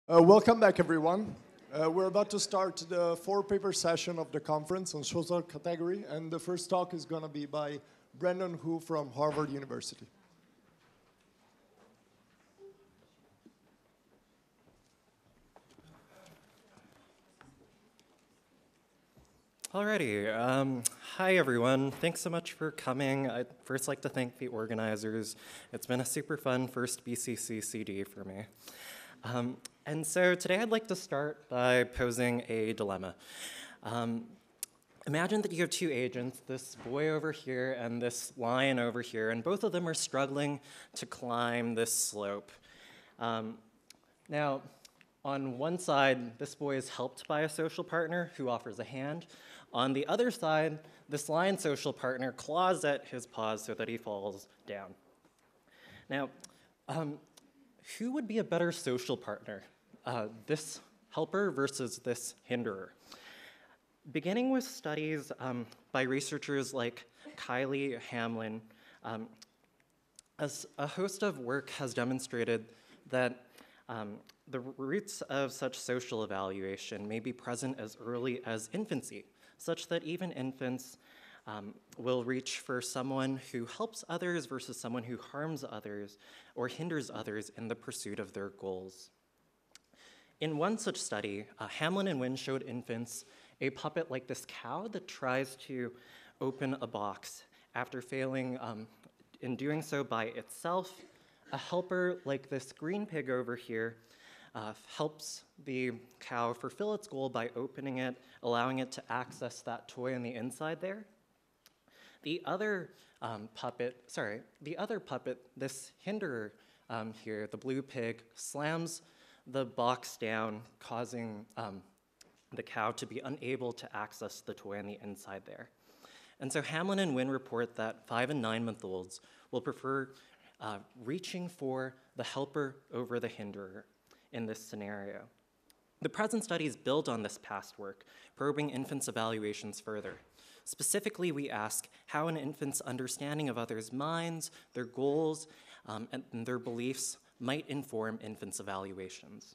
Welcome back, everyone. We're about to start the four-paper session of the conference on social category, and the first talk is going to be by Brendan Hu from Harvard University. Alrighty, hi everyone. Thanks so much for coming. I'd first like to thank the organizers. It's been a super fun first BCCCD for me. And so today I'd like to start by posing a dilemma. Imagine that you have two agents, this boy over here and this lion over here, and both of them are struggling to climb this slope. Now, on one side, this boy is helped by a social partner who offers a hand. On the other side, this lion's social partner claws at his paws so that he falls down. Now, who would be a better social partner? This helper versus this hinderer? Beginning with studies by researchers like Kylie Hamlin, as a host of work has demonstrated that the roots of such social evaluation may be present as early as infancy, such that even infants will reach for someone who helps others versus someone who harms others or hinders others in the pursuit of their goals. In one such study, Hamlin and Wynn showed infants a puppet like this cow that tries to open a box. After failing in doing so by itself, a helper like this green pig over here helps the cow fulfill its goal by opening it, allowing it to access that toy on the inside there. The other puppet, this hinderer here, the blue pig, slams the box down, causing the cow to be unable to access the toy on the inside there. And so Hamlin and Wynn report that 5- and 9-month-olds will prefer reaching for the helper over the hinderer in this scenario. The present studies build on this past work, probing infants' evaluations further. Specifically, we ask how an infant's understanding of others' minds, their goals, and their beliefs might inform infants' evaluations.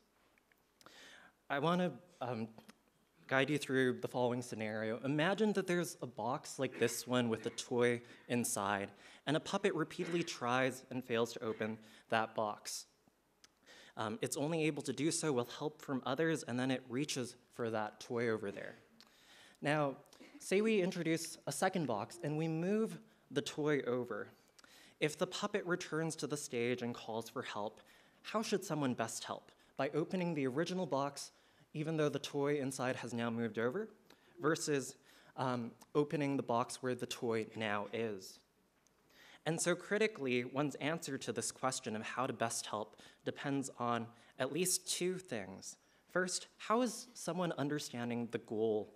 I want to guide you through the following scenario. Imagine that there's a box like this one with a toy inside, and a puppet repeatedly tries and fails to open that box. It's only able to do so with help from others, and then it reaches for that toy over there. Now, say we introduce a second box, and we move the toy over. If the puppet returns to the stage and calls for help, how should someone best help? By opening the original box, even though the toy inside has now moved over, versus opening the box where the toy now is. And so critically, one's answer to this question of how to best help depends on at least two things. First, how is someone understanding the goal?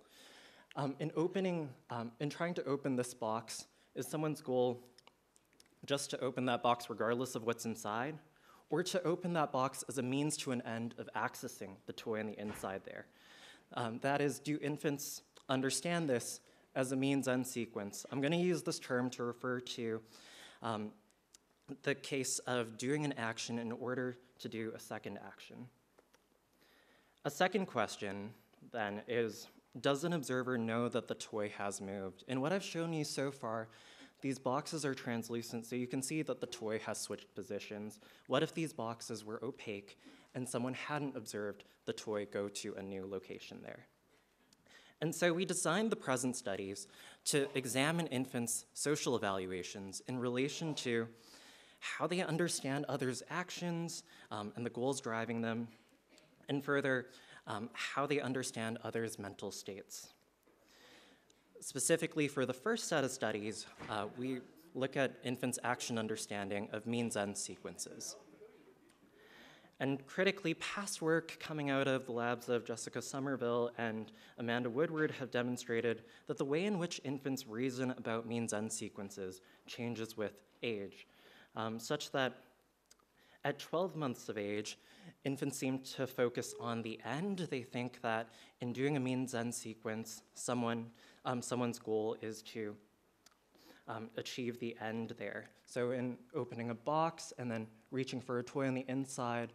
In trying to open this box, is someone's goal just to open that box regardless of what's inside, or to open that box as a means to an end of accessing the toy on the inside there? That is, do infants understand this as a means-end sequence? I'm going to use this term to refer to the case of doing an action in order to do a second action. A second question, then, is, does an observer know that the toy has moved? In what I've shown you so far, these boxes are translucent, so you can see that the toy has switched positions. What if these boxes were opaque and someone hadn't observed the toy go to a new location there? And so we designed the present studies to examine infants' social evaluations in relation to how they understand others' actions and the goals driving them, and further, how they understand others' mental states. Specifically for the first set of studies, we look at infants' action understanding of means-end sequences. And critically, past work coming out of the labs of Jessica Somerville and Amanda Woodward have demonstrated that the way in which infants reason about means-end sequences changes with age, such that at 12 months of age, infants seem to focus on the end. They think that in doing a means-end sequence, someone's goal is to achieve the end there. So in opening a box and then reaching for a toy on the inside,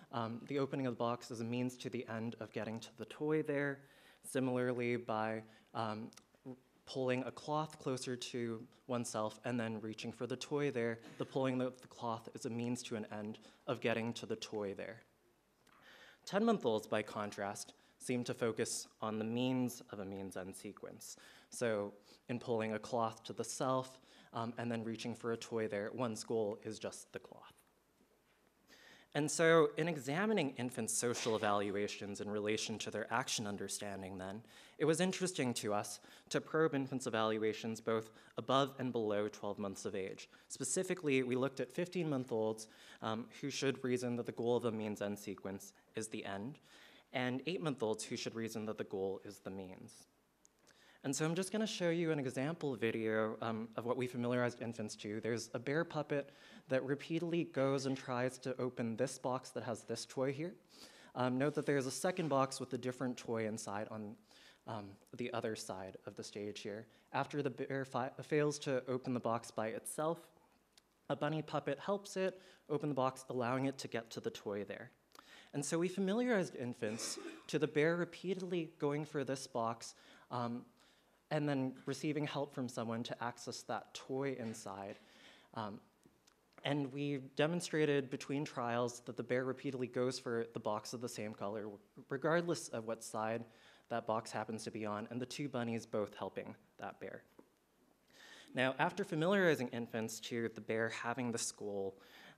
the opening of the box is a means to the end of getting to the toy there. Similarly, by pulling a cloth closer to oneself and then reaching for the toy there, the pulling of the cloth is a means to an end of getting to the toy there. 10-month-olds, by contrast, seem to focus on the means of a means-end sequence. So in pulling a cloth to the self and then reaching for a toy there, one's goal is just the cloth. And so in examining infants' social evaluations in relation to their action understanding then, it was interesting to us to probe infants' evaluations both above and below 12 months of age. Specifically, we looked at 15-month-olds who should reason that the goal of a means-end sequence is the end, and 8-month-olds who should reason that the goal is the means. And so I'm just going to show you an example video of what we familiarized infants to. There's a bear puppet that repeatedly goes and tries to open this box that has this toy here. Note that there's a second box with a different toy inside on the other side of the stage here. After the bear fails to open the box by itself, a bunny puppet helps it open the box, allowing it to get to the toy there. And so we familiarized infants to the bear repeatedly going for this box and then receiving help from someone to access that toy inside. And we demonstrated between trials that the bear repeatedly goes for the box of the same color, regardless of what side that box happens to be on, and the two bunnies both helping that bear. Now, after familiarizing infants to the bear having this goal,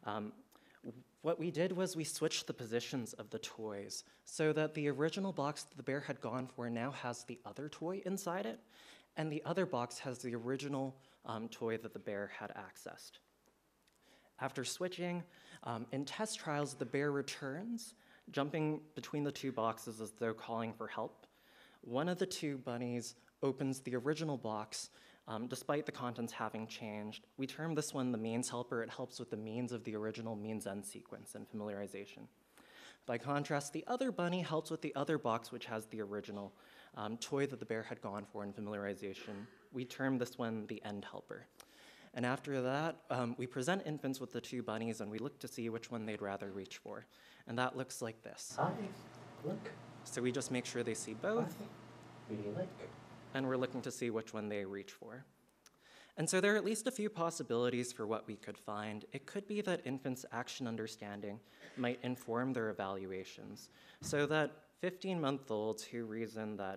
what we did was we switched the positions of the toys so that the original box that the bear had gone for now has the other toy inside it, and the other box has the original toy that the bear had accessed. After switching, in test trials, the bear returns, jumping between the two boxes as though calling for help. One of the two bunnies opens the original box, despite the contents having changed. We term this one the means helper. It helps with the means of the original means-end sequence and familiarization. By contrast, the other bunny helps with the other box, which has the original toy that the bear had gone for in familiarization. We term this one the end helper. And after that, we present infants with the two bunnies, and we look to see which one they'd rather reach for. And that looks like this. Hi, look. So we just make sure they see both. Really like. And we're looking to see which one they reach for. And so there are at least a few possibilities for what we could find. It could be that infants' action understanding might inform their evaluations, so that 15-month-olds who reason that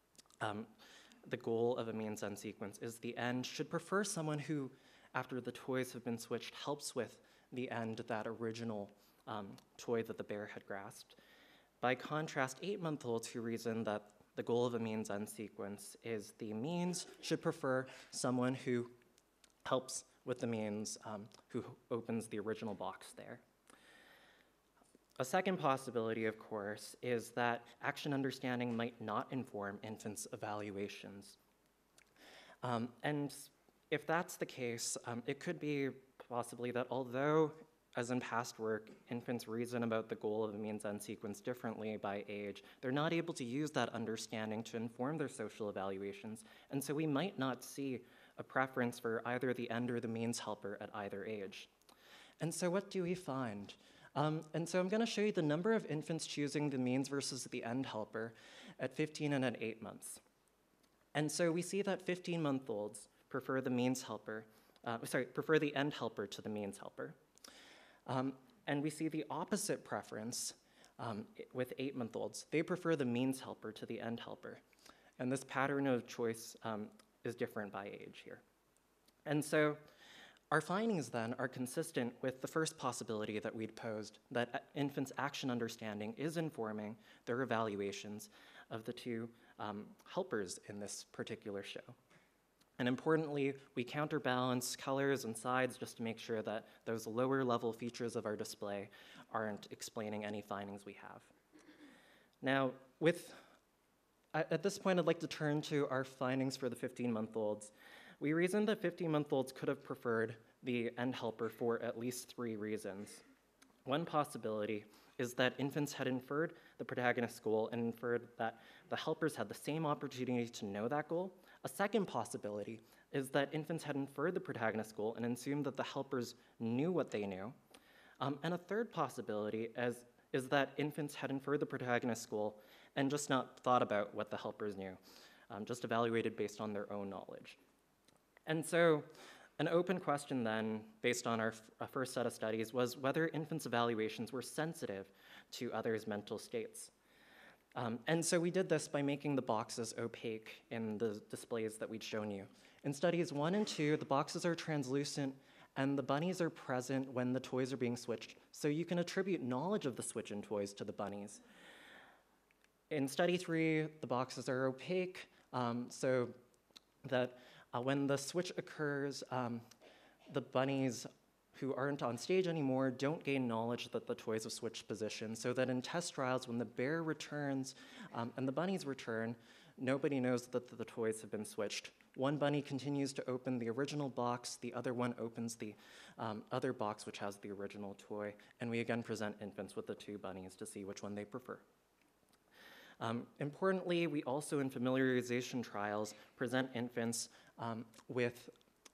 the goal of a means-end sequence is the end should prefer someone who, after the toys have been switched, helps with the end, that original toy that the bear had grasped. By contrast, 8-month-olds who reason that the goal of a means-end sequence is the means should prefer someone who helps with the means, who opens the original box there. A second possibility, of course, is that action understanding might not inform infants' evaluations. And if that's the case, it could be possibly that although, as in past work, infants reason about the goal of a means-end sequence differently by age, they're not able to use that understanding to inform their social evaluations, and so we might not see a preference for either the end or the means helper at either age. And so what do we find? And so I'm going to show you the number of infants choosing the means versus the end helper at 15 and at 8 months. And so we see that 15-month-olds prefer the means helper, prefer the end helper to the means helper. And we see the opposite preference with 8-month-olds. They prefer the means helper to the end helper. And this pattern of choice is different by age here. And so our findings then are consistent with the first possibility that we'd posed, that infants' action understanding is informing their evaluations of the two helpers in this particular show. And importantly, we counterbalance colors and sides just to make sure that those lower level features of our display aren't explaining any findings we have. Now, at this point, I'd like to turn to our findings for the 15-month-olds. We reasoned that 15-month-olds could have preferred the end helper for at least 3 reasons. One possibility is that infants had inferred the protagonist's goal and inferred that the helpers had the same opportunity to know that goal. A second possibility is that infants had inferred the protagonist's goal and assumed that the helpers knew what they knew. And a third possibility is that infants had inferred the protagonist's goal and just not thought about what the helpers knew, just evaluated based on their own knowledge. And so an open question then, based on our first set of studies, was whether infants' evaluations were sensitive to others' mental states. And so we did this by making the boxes opaque in the displays that we'd shown you. In studies 1 and 2, the boxes are translucent and the bunnies are present when the toys are being switched, so you can attribute knowledge of the switch-in toys to the bunnies. In study 3, the boxes are opaque, so that when the switch occurs, the bunnies who aren't on stage anymore don't gain knowledge that the toys have switched position, so that in test trials, when the bear returns and the bunnies return, nobody knows that the toys have been switched. One bunny continues to open the original box, the other one opens the other box which has the original toy, and we again present infants with the two bunnies to see which one they prefer. Importantly, we also in familiarization trials present infants with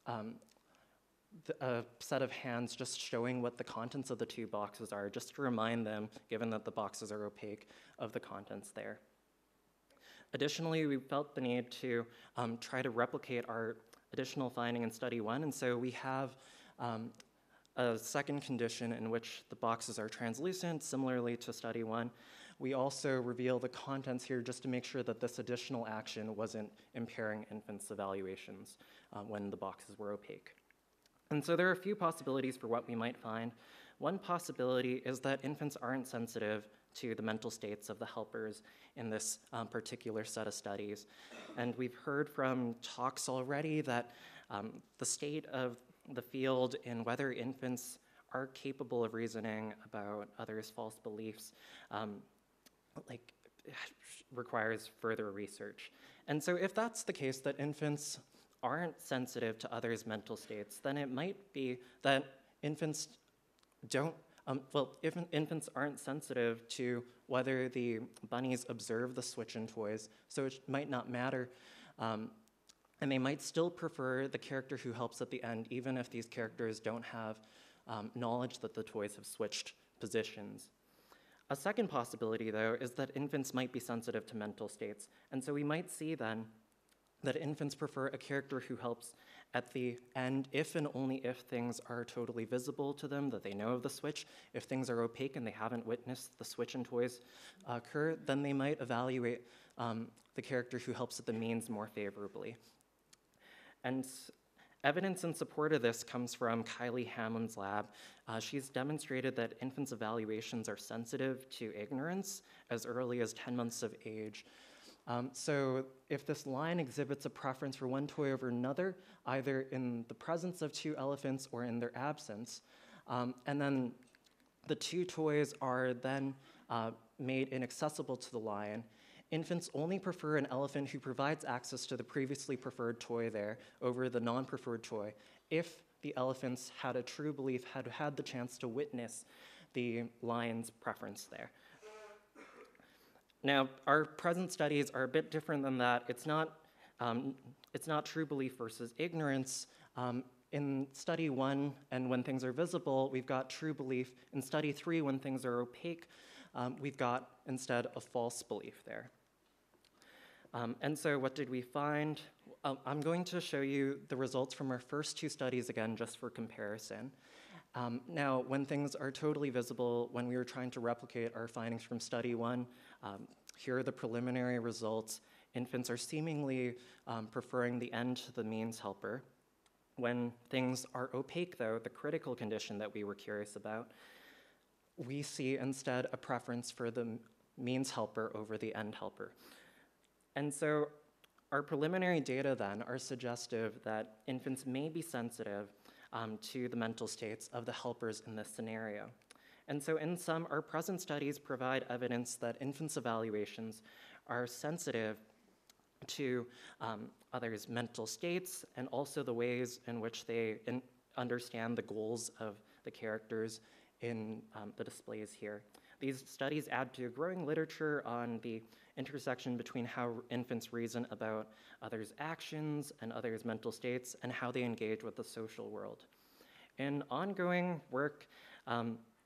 a set of hands just showing what the contents of the two boxes are, just to remind them, given that the boxes are opaque, of the contents there. Additionally, we felt the need to try to replicate our additional finding in study 1, and so we have a second condition in which the boxes are translucent, similarly to study 1. We also reveal the contents here just to make sure that this additional action wasn't impairing infants' evaluations when the boxes were opaque. And so there are a few possibilities for what we might find. One possibility is that infants aren't sensitive to the mental states of the helpers in this particular set of studies. And we've heard from talks already that the state of the field in whether infants are capable of reasoning about others' false beliefs requires further research. And so if that's the case, that infants aren't sensitive to others' mental states, then it might be that infants don't, if infants aren't sensitive to whether the bunnies observe the switch-in toys, so it might not matter, and they might still prefer the character who helps at the end, even if these characters don't have knowledge that the toys have switched positions. A second possibility, though, is that infants might be sensitive to mental states, and so we might see then that infants prefer a character who helps at the end if and only if things are totally visible to them, that they know of the switch. If things are opaque and they haven't witnessed the switch in toys occur, then they might evaluate the character who helps at the means more favorably. And evidence in support of this comes from Kylie Hamlin's lab. She's demonstrated that infants' evaluations are sensitive to ignorance as early as 10 months of age. So if this line exhibits a preference for one toy over another, either in the presence of two elephants or in their absence, and then the two toys are then made inaccessible to the lion, infants only prefer an elephant who provides access to the previously preferred toy there over the non-preferred toy if the elephants had a true belief, had the chance to witness the lion's preference there. Now, our present studies are a bit different than that. It's not true belief versus ignorance. In study 1, and when things are visible, we've got true belief. In study 3, when things are opaque, we've got instead a false belief there. And so what did we find? I'm going to show you the results from our first two studies again, just for comparison. Now, when things are totally visible, when we were trying to replicate our findings from study 1, here are the preliminary results. Infants are seemingly preferring the end to the means helper. When things are opaque, though, the critical condition that we were curious about, we see instead a preference for the means helper over the end helper. And so our preliminary data then are suggestive that infants may be sensitive to the mental states of the helpers in this scenario. And so in sum, our present studies provide evidence that infants' evaluations are sensitive to others' mental states and also the ways in which they understand the goals of the characters in the displays here. These studies add to growing literature on the intersection between how infants reason about others' actions and others' mental states and how they engage with the social world. In ongoing work,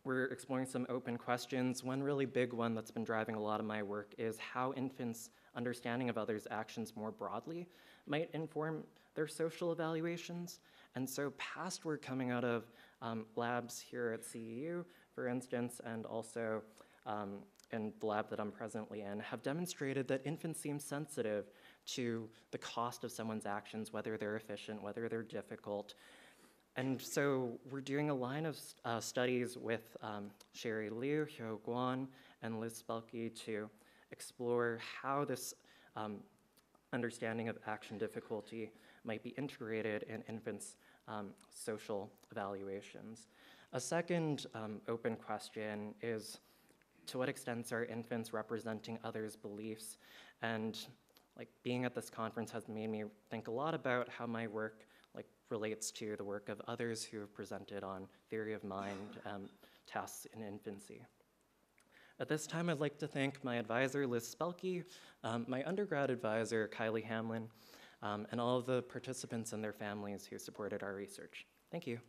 we're exploring some open questions. One really big one that's been driving a lot of my work is how infants' understanding of others' actions more broadly might inform their social evaluations. And so past work coming out of labs here at CEU, for instance, and also in the lab that I'm presently in, have demonstrated that infants seem sensitive to the cost of someone's actions, whether they're efficient, whether they're difficult. And so we're doing a line of studies with Sherry Liu, Hyo Guan, and Liz Spelke to explore how this understanding of action difficulty might be integrated in infants' social evaluations. A second open question is, to what extent are infants representing others' beliefs? And like being at this conference has made me think a lot about how my work relates to the work of others who have presented on theory of mind tasks in infancy. At this time, I'd like to thank my advisor, Liz Spelke, my undergrad advisor, Kylie Hamlin, and all of the participants and their families who supported our research. Thank you.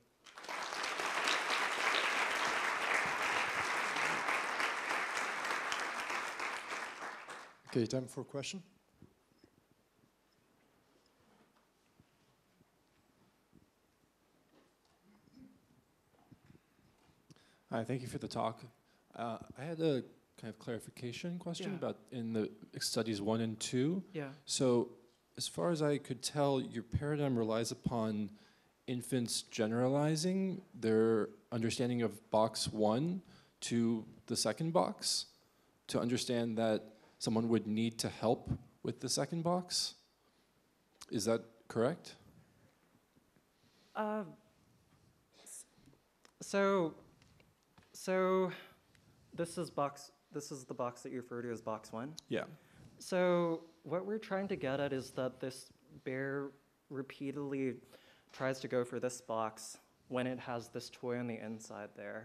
Okay, time for a question. Hi, thank you for the talk. I had a kind of clarification question about in the studies 1 and 2. Yeah. So as far as I could tell, your paradigm relies upon infants generalizing their understanding of box 1 to the second box to understand that someone would need to help with the second box. Is that correct? So this is the box that you refer to as box 1? Yeah. So what we're trying to get at is that this bear repeatedly tries to go for this box when it has this toy on the inside there.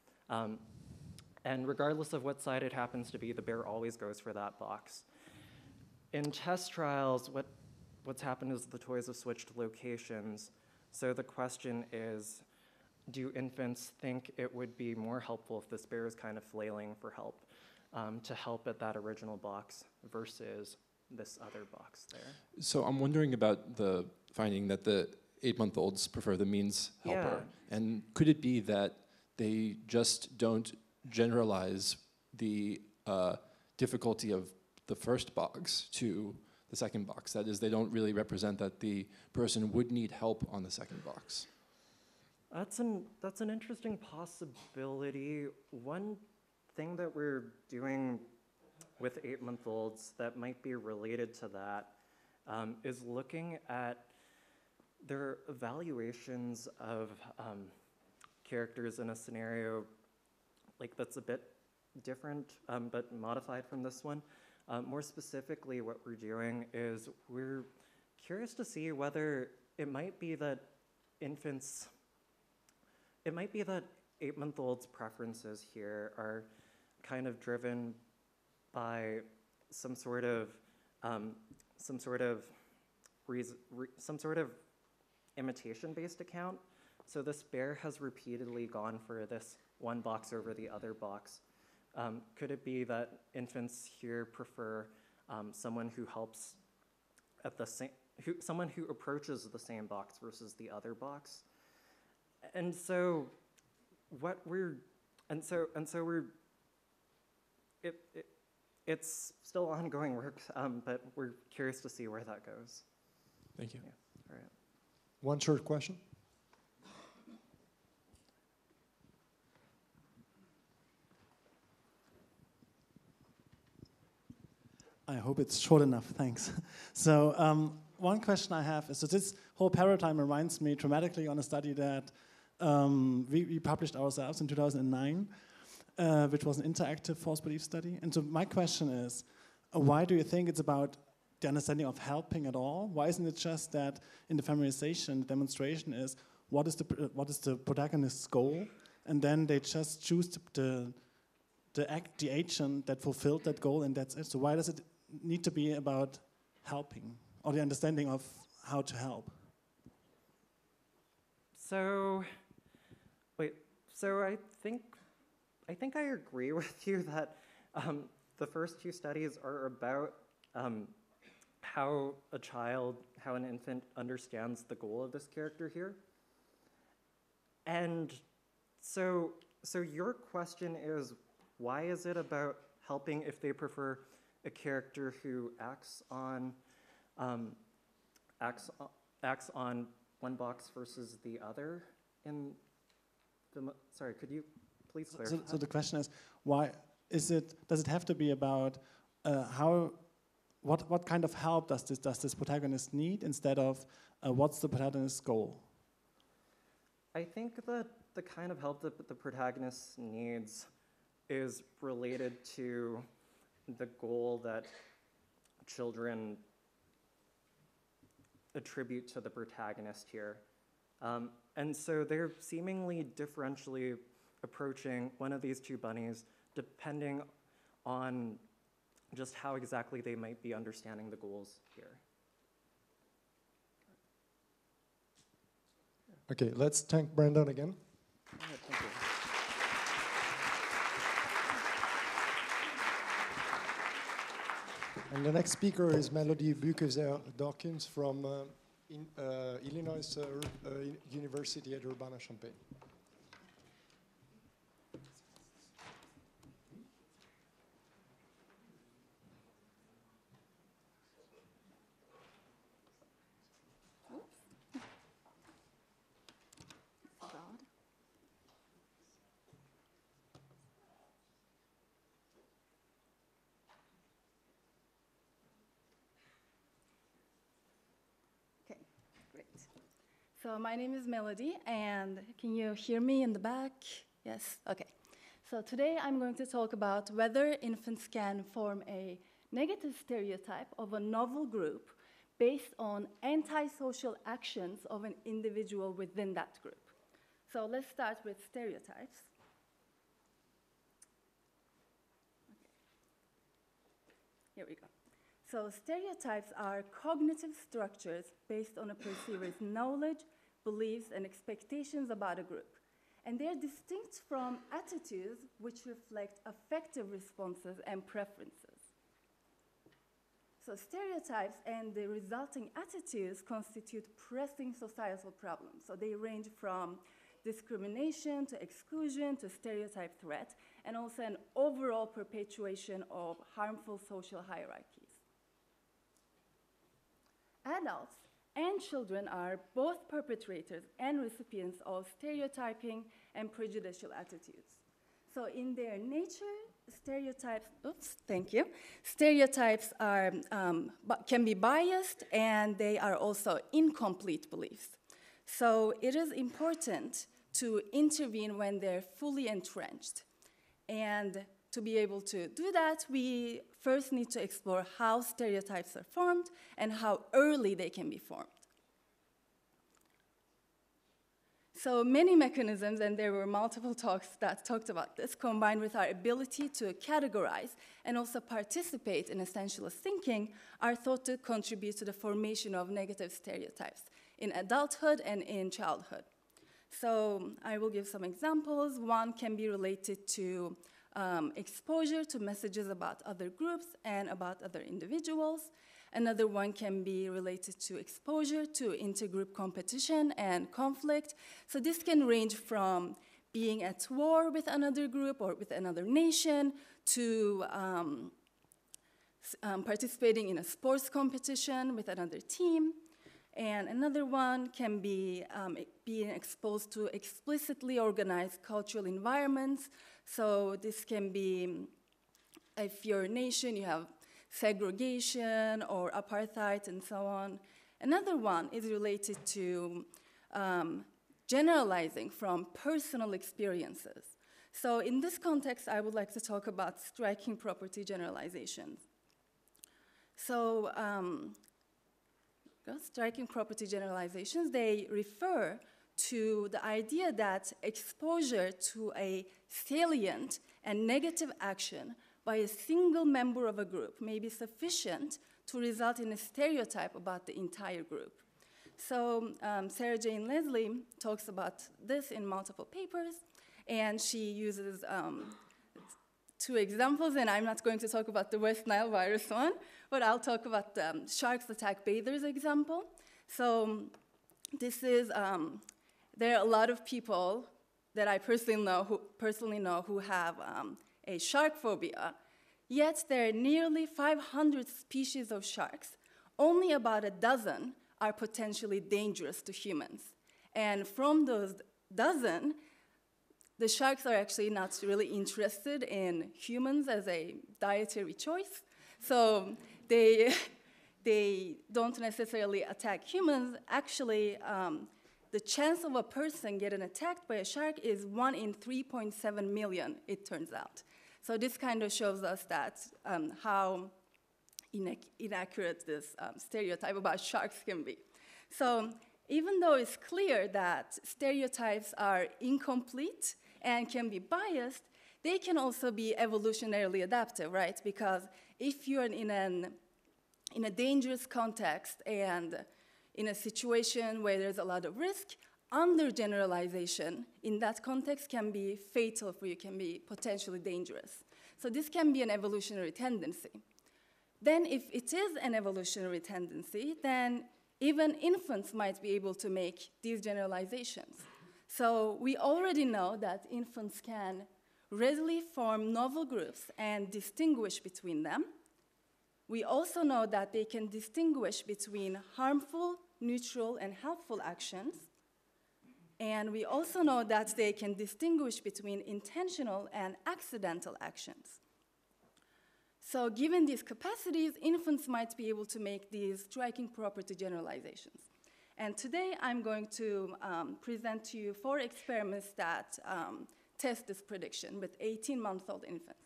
And regardless of what side it happens to be, the bear always goes for that box. In test trials, what's happened is the toys have switched locations. So the question is, do infants think it would be more helpful if this bear is kind of flailing for help, to help at that original box versus this other box there? So I'm wondering about the finding that the 8-month-olds prefer the means helper. Yeah. And could it be that they just don't generalize the difficulty of the first box to the second box? That is, they don't really represent that the person would need help on the second box. That's an interesting possibility. One thing that we're doing with 8-month-olds that might be related to that is looking at their evaluations of characters in a scenario that's a bit different but modified from this one. More specifically, what we're doing is we're curious to see whether it might be that 8-month-olds' preferences here are kind of driven by some sort of imitation-based account. So this bear has repeatedly gone for this one box over the other box. Could it be that infants here prefer someone who helps at the same, someone who approaches the same box versus the other box? And so it's still ongoing work, but we're curious to see where that goes. Thank you. Yeah. All right. One short question. I hope it's short enough, thanks. So one question I have is, so this whole paradigm reminds me dramatically on a study that we published ourselves in 2009, which was an interactive false belief study. And so my question is, why do you think it's about the understanding of helping at all? Why isn't it just that in the familiarization, the demonstration is what is the protagonist's goal, and then they just choose the agent that fulfilled that goal, and that's it. So why does it need to be about helping, or the understanding of how to help? So I think I think I agree with you that the first two studies are about how an infant understands the goal of this character here. And so your question is, why is it about helping if they prefer a character who acts on one box versus the other? Sorry, could you please clarify? So the question is, why does it have to be about what kind of help does this protagonist need instead of what's the protagonist's goal? I think that the kind of help that the protagonist needs is related to the goal that children attribute to the protagonist here. And so they're seemingly differentially approaching one of these two bunnies depending on just how exactly they might be understanding the goals here. Okay, let's thank Brandon again. Thank you. And the next speaker is Buyukozer Dawkins from Illinois University at Urbana-Champaign. So my name is Melody, and can you hear me in the back? Yes? Okay. So today I'm going to talk about whether infants can form a negative stereotype of a novel group based on antisocial actions of an individual within that group. So let's start with stereotypes. Okay. Here we go. So stereotypes are cognitive structures based on a perceiver's knowledge, beliefs, and expectations about a group. And they're distinct from attitudes which reflect affective responses and preferences. So stereotypes and the resulting attitudes constitute pressing societal problems. So they range from discrimination to exclusion to stereotype threat, and also an overall perpetuation of harmful social hierarchies. Adults and children are both perpetrators and recipients of stereotyping and prejudicial attitudes. So in their nature, stereotypes are, can be biased, and they are also incomplete beliefs. So it is important to intervene when they're fully entrenched. And to be able to do that, we first need to explore how stereotypes are formed and how early they can be formed. So many mechanisms, and there were multiple talks that talked about this, combined with our ability to categorize and also participate in essentialist thinking, are thought to contribute to the formation of negative stereotypes in adulthood and in childhood. So I will give some examples. One can be related to exposure to messages about other groups and about other individuals. Another one can be related to exposure to intergroup competition and conflict. So this can range from being at war with another group or with another nation to participating in a sports competition with another team. And another one can be being exposed to explicitly organized cultural environments. So this can be, if you're a nation, you have segregation or apartheid and so on. Another one is related to generalizing from personal experiences. So in this context, I would like to talk about striking property generalizations. So striking property generalizations, they refer to the idea that exposure to a salient and negative action by a single member of a group may be sufficient to result in a stereotype about the entire group. So Sarah Jane Leslie talks about this in multiple papers, And she uses two examples, and I'm not going to talk about the West Nile virus one, but I'll talk about the sharks attack bathers example. So this is, there are a lot of people that I personally know who have a shark phobia, yet there are nearly 500 species of sharks. Only about a dozen are potentially dangerous to humans. And from those dozen, the sharks are actually not really interested in humans as a dietary choice. So they don't necessarily attack humans. Actually, the chance of a person getting attacked by a shark is 1 in 3.7 million, it turns out. So this kind of shows us that how inaccurate this stereotype about sharks can be. So even though it's clear that stereotypes are incomplete and can be biased, they can also be evolutionarily adaptive, right? Because if you're in a dangerous context and in a situation where there's a lot of risk, undergeneralization in that context can be fatal for you, can be potentially dangerous. So this can be an evolutionary tendency. Then if it is an evolutionary tendency, then even infants might be able to make these generalizations. So we already know that infants can readily form novel groups and distinguish between them. We also know that they can distinguish between harmful, neutral, and helpful actions. And we also know that they can distinguish between intentional and accidental actions. So given these capacities, infants might be able to make these striking property generalizations. And today I'm going to present to you 4 experiments that test this prediction with 18-month-old infants.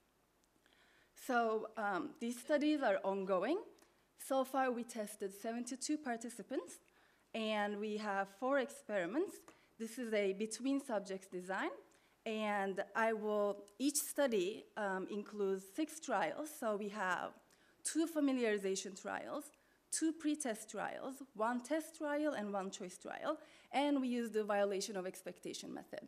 So these studies are ongoing. So far we tested 72 participants, and we have 4 experiments. This is a between subjects design. And each study includes 6 trials. So we have 2 familiarization trials, 2 pre-test trials, 1 test trial, and 1 choice trial. And we use the violation of expectation method.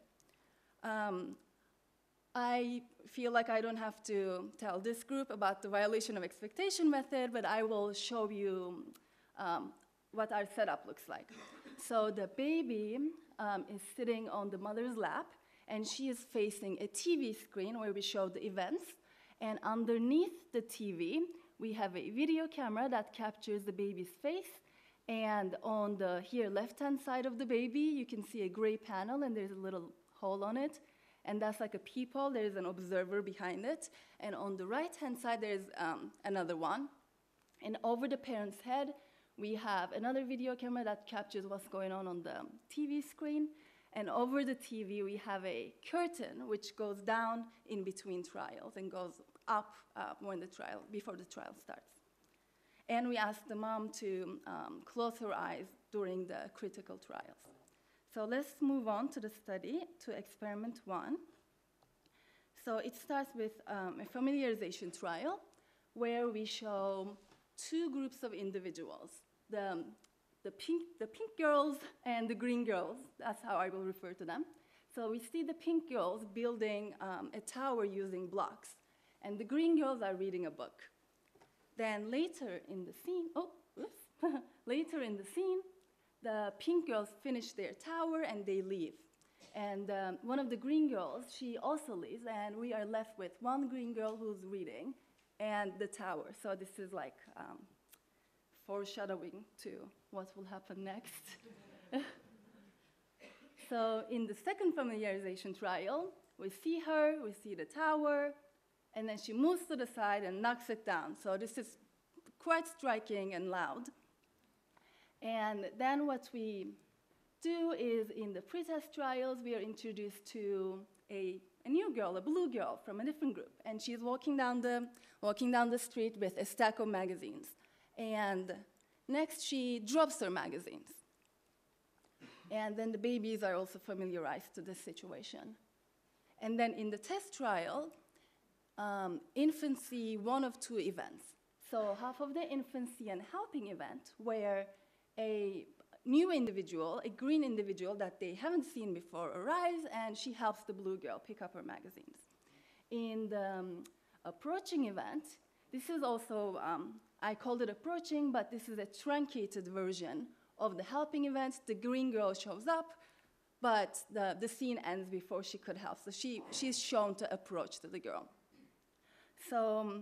I feel like I don't have to tell this group about the violation of expectation method, but I will show you what our setup looks like. So the baby is sitting on the mother's lap, and she is facing a TV screen where we show the events. And underneath the TV, we have a video camera that captures the baby's face. And on the left-hand side of the baby, you can see a gray panel, and there's a little hole on it. And that's like a peephole. There's an observer behind it. And on the right-hand side, there's another one. And over the parent's head, we have another video camera that captures what's going on the TV screen. And over the TV, we have a curtain which goes down in between trials and goes up before the trial starts. And we ask the mom to close her eyes during the critical trials. So let's move on to the study, to experiment 1. So it starts with a familiarization trial where we show 2 groups of individuals, the pink girls and the green girls. That's how I will refer to them. So we see the pink girls building a tower using blocks, and the green girls are reading a book. Then later in the scene, the pink girls finish their tower and they leave. And one of the green girls, she also leaves, and we are left with 1 green girl who's reading and the tower. So this is like foreshadowing to what will happen next. So in the second familiarization trial, we see her, we see the tower, and then she moves to the side and knocks it down. So this is quite striking and loud. And then what we do is in the pretest trials, we are introduced to a new girl, a blue girl from a different group. And she's walking down the street with a stack of magazines. And next, she drops her magazines. And then the babies are also familiarized to this situation. And then in the test trial, infants see 1 of 2 events. So half of the infants see an helping event where a new individual, a green individual that they haven't seen before, arrives, and she helps the blue girl pick up her magazines. In the approaching event, this is also, I called it approaching, but this is a truncated version of the helping event. The green girl shows up, but the scene ends before she could help. So she's shown to approach to the girl. So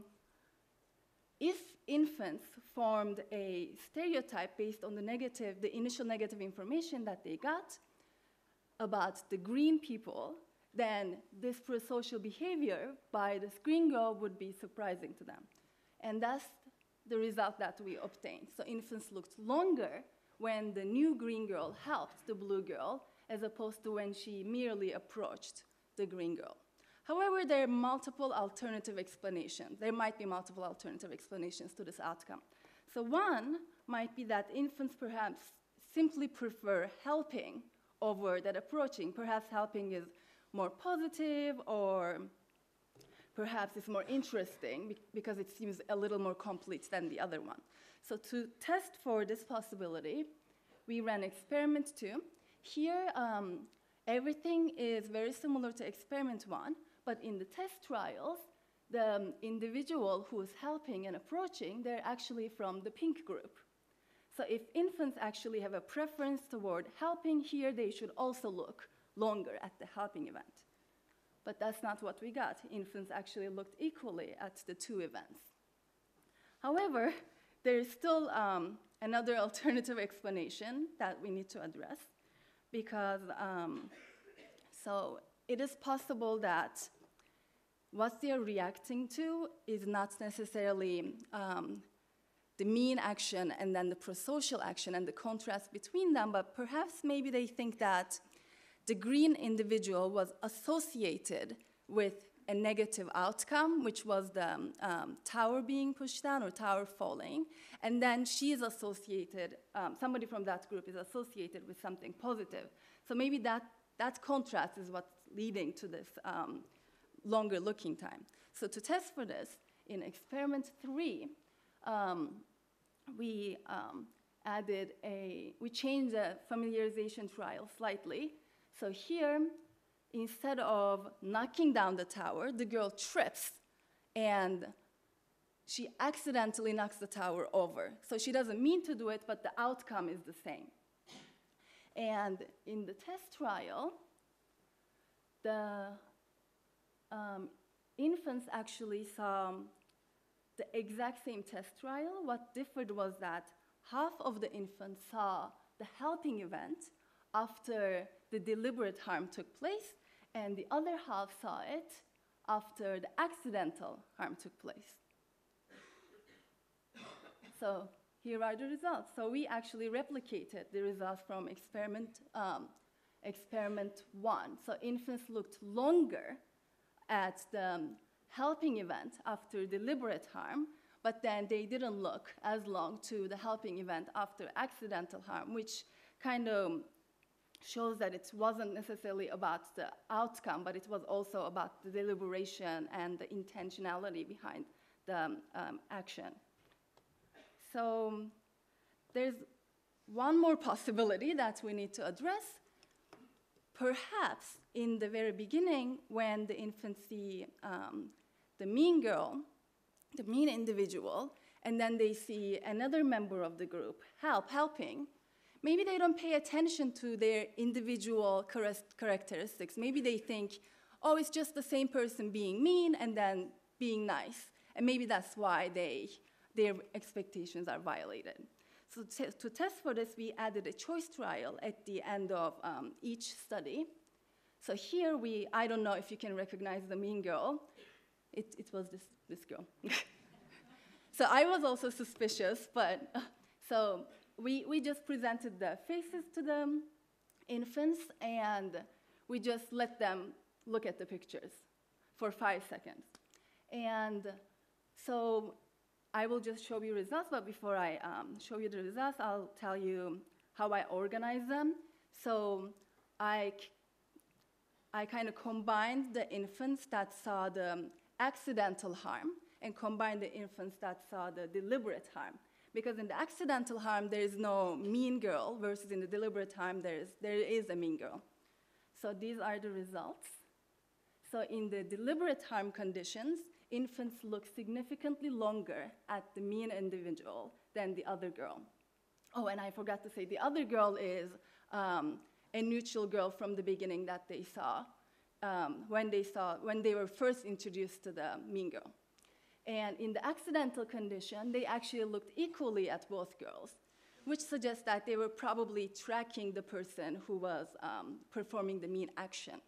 if infants formed a stereotype based on the initial negative information that they got about the green people, then this prosocial behavior by this green girl would be surprising to them. And that's the result that we obtained. So infants looked longer when the new green girl helped the blue girl, as opposed to when she merely approached the green girl. However, there are multiple alternative explanations. There might be multiple alternative explanations to this outcome. So one might be that infants perhaps simply prefer helping over that approaching. Perhaps helping is more positive, or perhaps it's more interesting because it seems a little more complete than the other one. So to test for this possibility, we ran experiment 2. Here, everything is very similar to experiment 1, but in the test trials, the individual who is helping and approaching, they're actually from the pink group. So if infants actually have a preference toward helping here, they should also look longer at the helping event. But that's not what we got. Infants actually looked equally at the 2 events. However, there is still another alternative explanation that we need to address, because so it is possible that what they're reacting to is not necessarily the mean action and then the prosocial action and the contrast between them, but perhaps maybe they think that the green individual was associated with a negative outcome, which was the tower being pushed down or tower falling, and then she is associated, somebody from that group is associated with something positive. So maybe that contrast is what's leading to this longer looking time. So to test for this, in experiment 3, we changed the familiarization trial slightly. So here, instead of knocking down the tower, the girl trips and she accidentally knocks the tower over. So she doesn't mean to do it, but the outcome is the same. And in the test trial, the infants actually saw the exact same test trial. What differed was that half of the infants saw the helping event after the deliberate harm took place, and the other half saw it after the accidental harm took place. So here are the results. So we actually replicated the results from experiment 1. So infants looked longer at the helping event after deliberate harm, but then they didn't look as long to the helping event after accidental harm, which kind of shows that it wasn't necessarily about the outcome, but it was also about the deliberation and the intentionality behind the action. So there's one more possibility that we need to address. Perhaps in the very beginning, when the infants see the mean girl, the mean individual, and then they see another member of the group helping, maybe they don't pay attention to their individual characteristics. Maybe they think, oh, it's just the same person being mean and then being nice. And maybe that's why their expectations are violated. So to test for this, we added a choice trial at the end of each study. So here I don't know if you can recognize the mean girl. It was this girl. So I was also suspicious, but so we just presented the faces to the infants, and we just let them look at the pictures for 5 seconds. And so I will just show you results, but before I show you the results, I'll tell you how I organize them. So I kind of combined the infants that saw the accidental harm and combined the infants that saw the deliberate harm. Because in the accidental harm, there is no mean girl, versus in the deliberate harm, there is a mean girl. So these are the results. So in the deliberate harm conditions, infants look significantly longer at the mean individual than the other girl. Oh, and I forgot to say, the other girl is a neutral girl from the beginning that they saw when they were first introduced to the mean girl. And in the accidental condition, they actually looked equally at both girls, which suggests that they were probably tracking the person who was performing the mean action.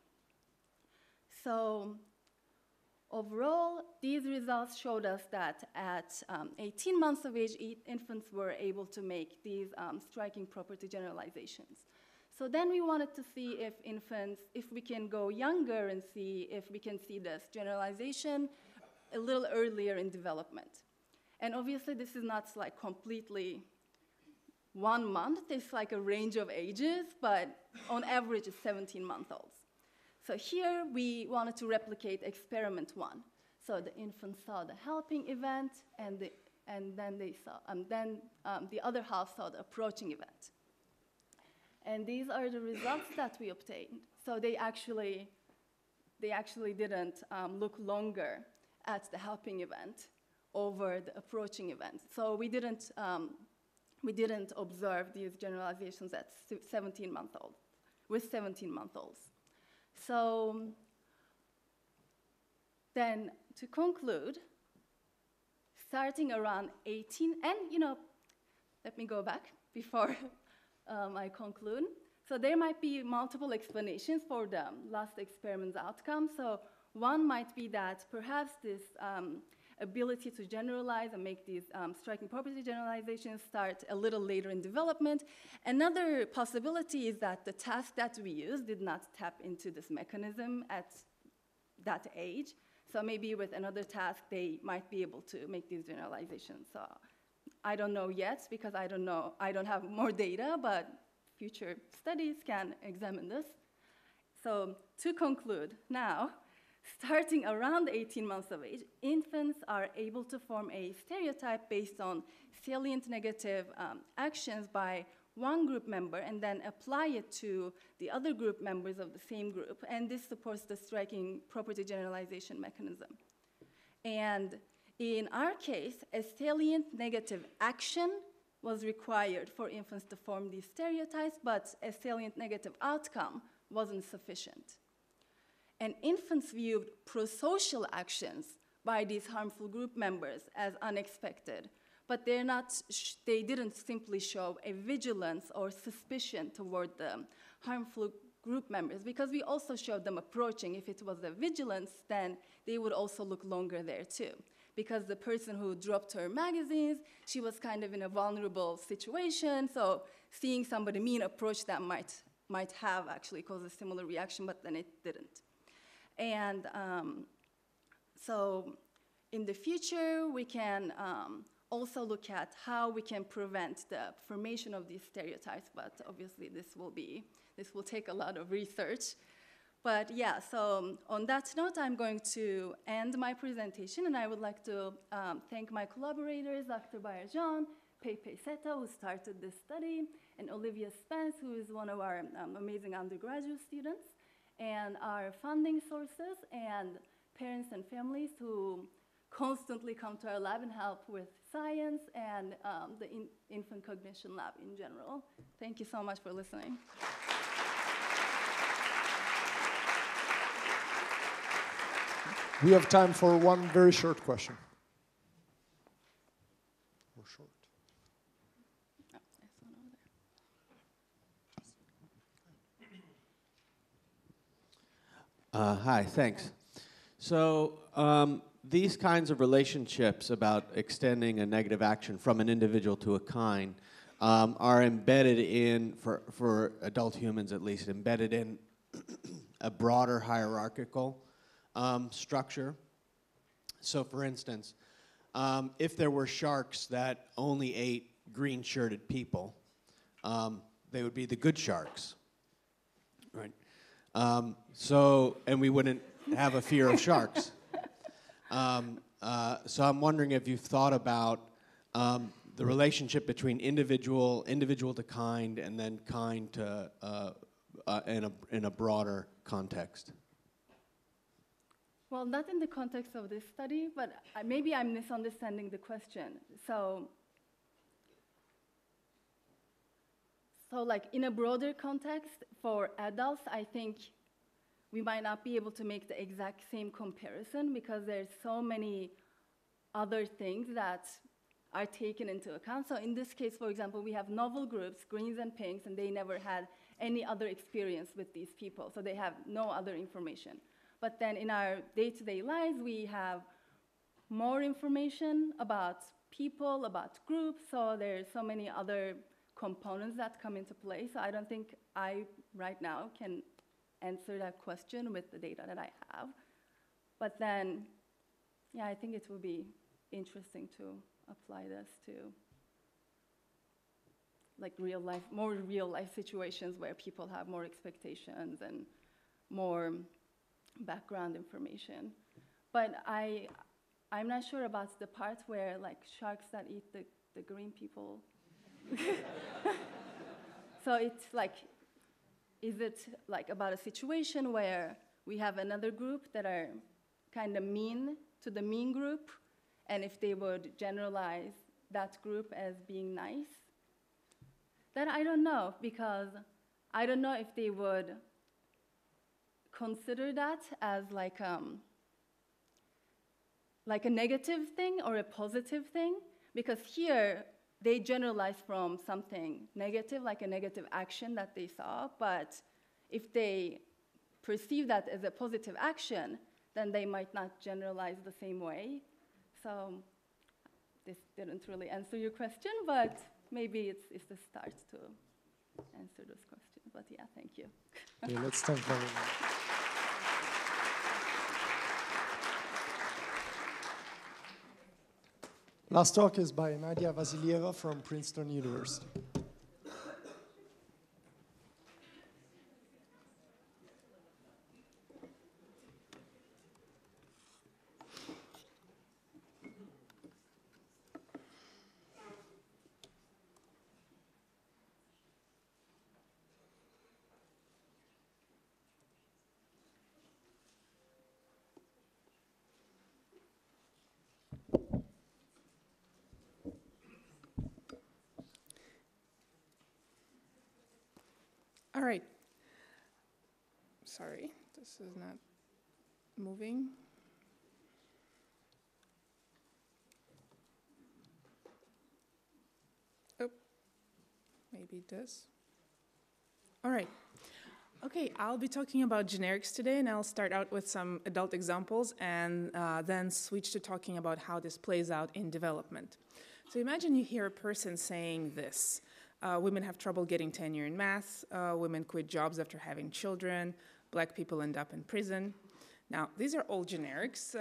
So overall, these results showed us that at 18 months of age, infants were able to make these striking property generalizations. So then we wanted to see if we can go younger and see if we can see this generalization a little earlier in development. And obviously, this is not like completely 1 month. It's like a range of ages, but on average, it's 17-month-olds. So here, we wanted to replicate experiment 1. So the infant saw the helping event, and then the other half saw the approaching event. And these are the results that we obtained. So they actually didn't look longer at the helping event over the approaching event. So we didn't observe these generalizations at 17-month-olds, with 17-month-olds. So then to conclude, starting around 18, and let me go back before I conclude. So there might be multiple explanations for the last experiment's outcome. So one might be that perhaps this ability to generalize and make these striking property generalizations start a little later in development. Another possibility is that the task that we use did not tap into this mechanism at that age. So maybe with another task, they might be able to make these generalizations. So I don't know yet, because I don't have more data, but future studies can examine this. So to conclude, now, starting around 18 months of age, infants are able to form a stereotype based on salient negative actions by one group member and then apply it to the other group members of the same group. And this supports the striking property generalization mechanism. And in our case, a salient negative action was required for infants to form these stereotypes, but a salient negative outcome wasn't sufficient. And infants viewed prosocial actions by these harmful group members as unexpected, but they didn't simply show a vigilance or suspicion toward the harmful group members, because we also showed them approaching. If it was a vigilance, then they would also look longer there too. Because the person who dropped her magazines, she was kind of in a vulnerable situation, so seeing somebody mean approach them might have actually caused a similar reaction, but then it didn't. And so in the future, we can also look at how we can prevent the formation of these stereotypes, but obviously this will take a lot of research. But yeah, so on that note, I'm going to end my presentation, and I would like to thank my collaborators, Dr. Bayerjan, Pepe Seta, who started this study, and Olivia Spence, who is one of our amazing undergraduate students, and our funding sources, and parents and families who constantly come to our lab and help with science, and the infant cognition lab in general. Thank you so much for listening. We have time for one very short question. Or short. Oh, there's one over there. Hi, thanks. So these kinds of relationships about extending a negative action from an individual to a kind are embedded in, for adult humans at least, embedded in a broader hierarchical structure. So for instance, if there were sharks that only ate green-shirted people, they would be the good sharks, right? And we wouldn't have a fear of sharks. So I'm wondering if you've thought about the relationship between individual to kind, and then kind to in a broader context? Well, not in the context of this study, but maybe I'm misunderstanding the question. So like in a broader context, for adults, I think we might not be able to make the exact same comparison because there's so many other things that are taken into account. So in this case, for example, we have novel groups, greens and pinks, and they never had any other experience with these people, so they have no other information. But then in our day-to-day lives, we have more information about people, about groups, so there's so many other components that come into play. So I don't think I, right now, can answer that question with the data that I have. But then, yeah, I think it will be interesting to apply this to like real life, more real life situations where people have more expectations and more background information. But I'm not sure about the part where like sharks that eat the green people. So it's like, is it like about a situation where we have another group that are kind of mean to the mean group, and if they would generalize that group as being nice? That I don't know, because I don't know if they would consider that as like a negative thing or a positive thing, because here they generalize from something negative, like a negative action that they saw, but if they perceive that as a positive action, then they might not generalize the same way. So this didn't really answer your question, but maybe it's the start to answer those questions. But yeah, thank you. Okay, let's thank everyone. Last talk is by Nadya Vasilyeva from Princeton University. All right. Sorry, this is not moving. Oh, maybe this. All right. Okay, I'll be talking about generics today, and I'll start out with some adult examples and then switch to talking about how this plays out in development. So imagine you hear a person saying this. Women have trouble getting tenure in math, women quit jobs after having children, black people end up in prison. Now, these are all generics.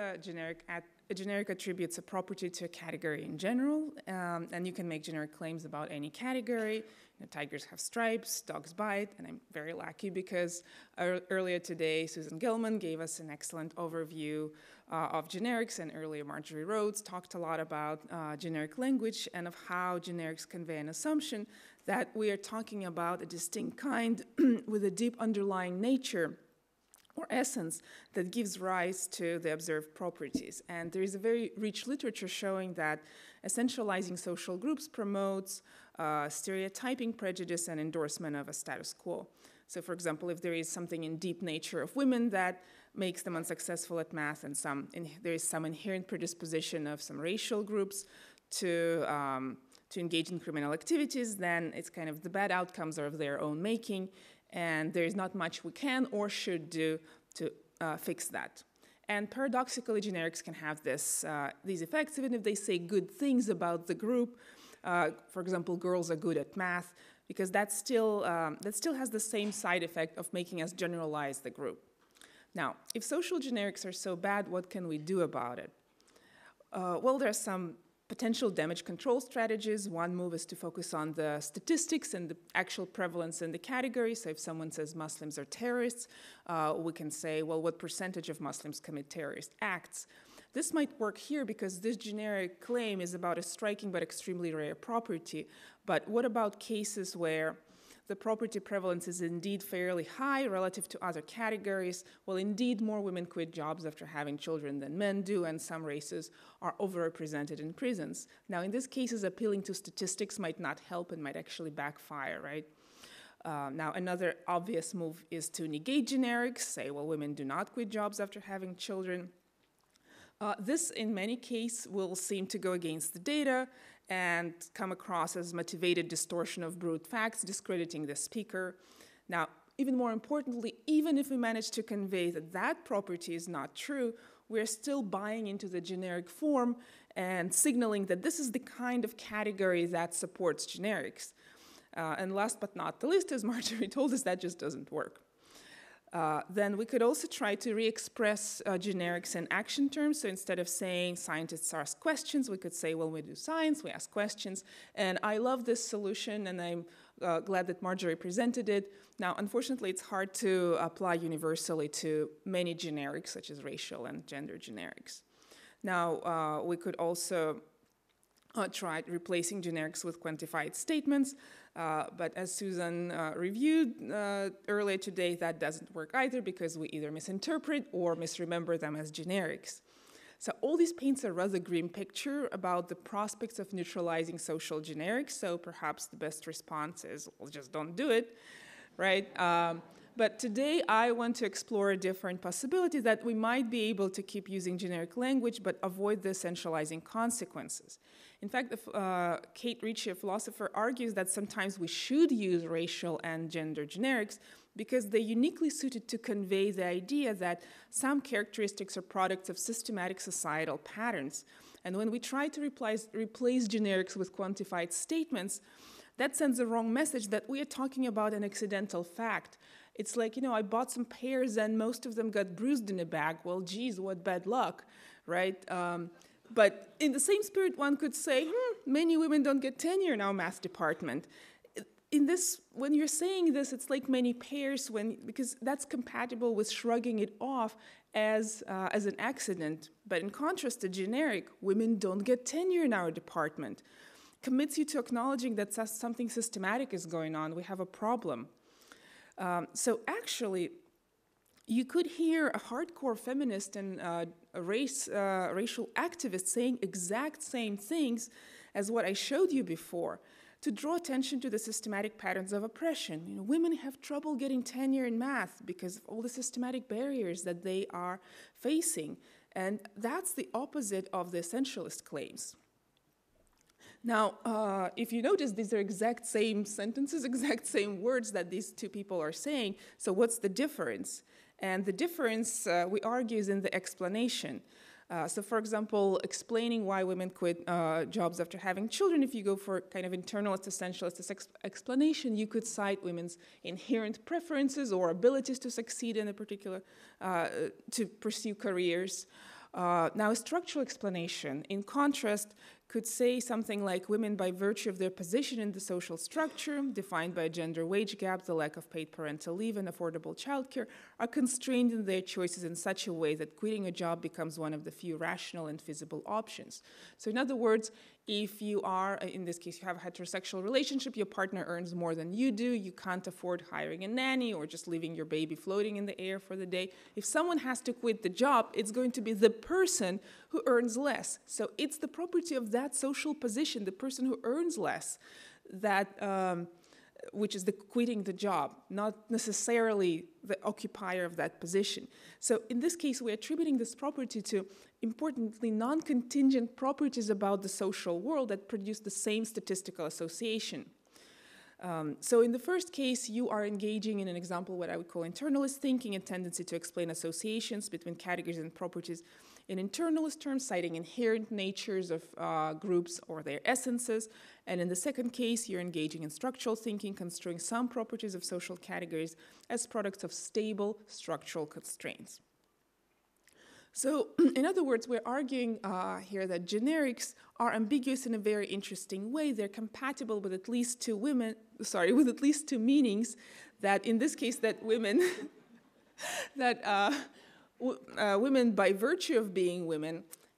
A generic attributes a property to a category in general, and you can make generic claims about any category. Tigers have stripes, dogs bite, and I'm very lucky because earlier today, Susan Gilman gave us an excellent overview of generics, and earlier Marjorie Rhodes talked a lot about generic language and of how generics convey an assumption that we are talking about a distinct kind with a deep underlying nature or essence that gives rise to the observed properties. And there is a very rich literature showing that essentializing social groups promotes stereotyping, prejudice, and endorsement of a status quo. So for example, if there is something in deep nature of women that makes them unsuccessful at math, and there is some inherent predisposition of some racial groups to engage in criminal activities, then it's kind of the bad outcomes are of their own making, and there is not much we can or should do to fix that. And paradoxically, generics can have these effects, even if they say good things about the group. For example, girls are good at math, because that still has the same side effect of making us generalize the group. Now, if social generics are so bad, what can we do about it? Well, there are some potential damage control strategies. One move is to focus on the statistics and the actual prevalence in the category. So if someone says Muslims are terrorists, we can say, well, what percentage of Muslims commit terrorist acts? This might work here because this generic claim is about a striking but extremely rare property. But what about cases where the property prevalence is indeed fairly high relative to other categories? Well, indeed, more women quit jobs after having children than men do, and some races are overrepresented in prisons. Now, in these cases, appealing to statistics might not help and might actually backfire, right? Now, another obvious move is to negate generics, say, well, women do not quit jobs after having children. This, in many cases, will seem to go against the data and come across as motivated distortion of brute facts, discrediting the speaker. Now, even more importantly, even if we manage to convey that that property is not true, we're still buying into the generic form and signaling that this is the kind of category that supports generics. And last but not the least, as Marjorie told us, that just doesn't work. Then we could also try to re-express generics in action terms. So instead of saying scientists ask questions, we could say, well, we do science, we ask questions. And I love this solution, and I'm glad that Marjorie presented it. Now, unfortunately, it's hard to apply universally to many generics, such as racial and gender generics. Now, we could also try replacing generics with quantified statements. But as Susan reviewed earlier today, that doesn't work either because we either misinterpret or misremember them as generics. So all this paints a rather grim picture about the prospects of neutralizing social generics, so perhaps the best response is, well, just don't do it, right? But today I want to explore a different possibility that we might be able to keep using generic language but avoid the essentializing consequences. In fact, Kate Ritchie, a philosopher, argues that sometimes we should use racial and gender generics because they're uniquely suited to convey the idea that some characteristics are products of systematic societal patterns. And when we try to replace generics with quantified statements, that sends a wrong message that we are talking about an accidental fact. It's like, you know, I bought some pears and most of them got bruised in a bag. Well, geez, what bad luck, right? But in the same spirit, one could say, many women don't get tenure in our math department. In this, when you're saying this, it's like many pears, because that's compatible with shrugging it off as an accident. But in contrast to generic, women don't get tenure in our department, commits you to acknowledging that something systematic is going on. We have a problem. So actually, you could hear a hardcore feminist and a racial activist saying exact same things as what I showed you before to draw attention to the systematic patterns of oppression. You know, women have trouble getting tenure in math because of all the systematic barriers that they are facing. And that's the opposite of the essentialist claims. Now, if you notice, these are exact same sentences, exact same words that these two people are saying. So what's the difference? And the difference, we argue, is in the explanation. So for example, explaining why women quit jobs after having children, if you go for kind of internalist, essentialist explanation, you could cite women's inherent preferences or abilities to succeed in a particular, to pursue careers. Now, a structural explanation, in contrast, could say something like women, by virtue of their position in the social structure, defined by a gender wage gap, the lack of paid parental leave, and affordable childcare, are constrained in their choices in such a way that quitting a job becomes one of the few rational and feasible options. So in other words, if you are, in this case, you have a heterosexual relationship, your partner earns more than you do, you can't afford hiring a nanny or just leaving your baby floating in the air for the day. If someone has to quit the job, it's going to be the person who earns less. So it's the property of that social position, the person who earns less, that which is the quitting the job, not necessarily the occupier of that position. So in this case, we're attributing this property to, importantly, non-contingent properties about the social world that produce the same statistical association. So in the first case, you are engaging in an example, what I would call internalist thinking, a tendency to explain associations between categories and properties in internalist terms, citing inherent natures of groups or their essences. And in the second case, you're engaging in structural thinking, construing some properties of social categories as products of stable structural constraints. So, in other words, we're arguing here that generics are ambiguous in a very interesting way. They're compatible with at least two meanings. That in this case, that women, women by virtue of being women,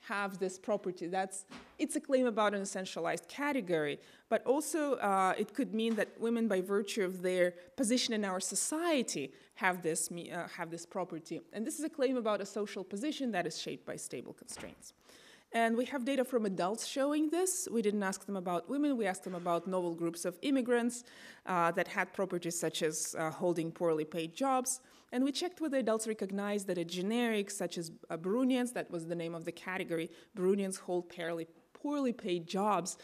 have this property. It's a claim about an essentialized category, but also it could mean that women, by virtue of their position in our society, have this property. And this is a claim about a social position that is shaped by stable constraints. And we have data from adults showing this. We didn't ask them about women. We asked them about novel groups of immigrants that had properties such as holding poorly paid jobs. And we checked whether adults recognized that a generic such as Burundians, that was the name of the category, Burundians hold poorly paid jobs.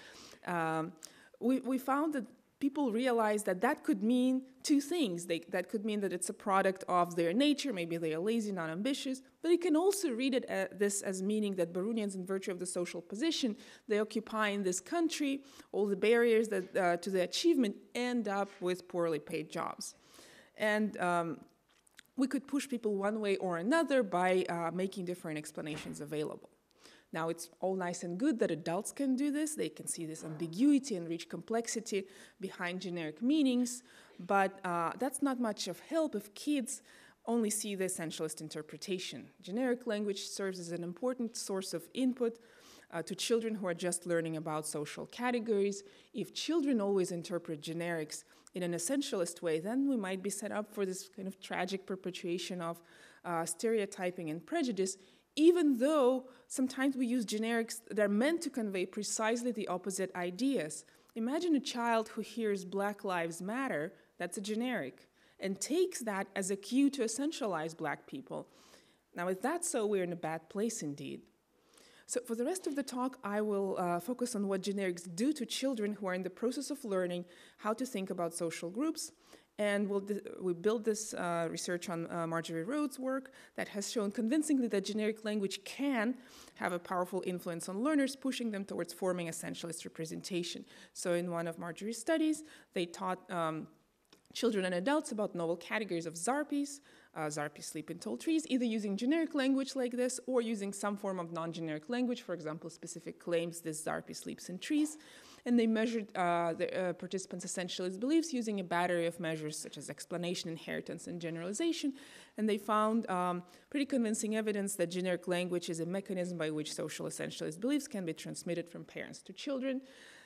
We found that people realize that that could mean two things. That could mean that it's a product of their nature, maybe they are lazy, not ambitious, but you can also read this as meaning that Burundians, in virtue of the social position they occupy in this country, all the barriers that, to the achievement end up with poorly paid jobs. And we could push people one way or another by making different explanations available. Now, it's all nice and good that adults can do this. They can see this ambiguity and rich complexity behind generic meanings, but that's not much of help if kids only see the essentialist interpretation. Generic language serves as an important source of input to children who are just learning about social categories. If children always interpret generics in an essentialist way, then we might be set up for this kind of tragic perpetuation of stereotyping and prejudice, even though sometimes we use generics that are meant to convey precisely the opposite ideas. Imagine a child who hears Black Lives Matter, that's a generic, and takes that as a cue to essentialize Black people. Now, if that's so, we're in a bad place indeed. So for the rest of the talk, I will focus on what generics do to children who are in the process of learning how to think about social groups. And we built this research on Marjorie Rhodes' work that has shown convincingly that generic language can have a powerful influence on learners, pushing them towards forming essentialist representation. So in one of Marjorie's studies, they taught children and adults about novel categories of Zarpies. Zarpies sleep in tall trees, either using generic language like this or using some form of non-generic language, for example, specific claims, this Zarpie sleeps in trees. And they measured the participants' essentialist beliefs using a battery of measures such as explanation, inheritance, and generalization. And they found pretty convincing evidence that generic language is a mechanism by which social essentialist beliefs can be transmitted from parents to children.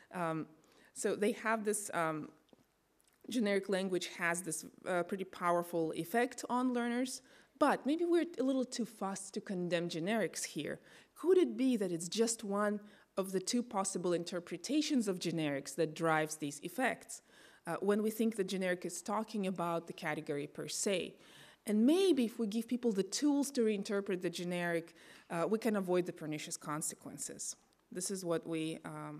So they have this, generic language has this pretty powerful effect on learners. But maybe we're a little too fast to condemn generics here. Could it be that it's just one of the two possible interpretations of generics that drives these effects when we think the generic is talking about the category per se? And maybe if we give people the tools to reinterpret the generic, we can avoid the pernicious consequences. This is what we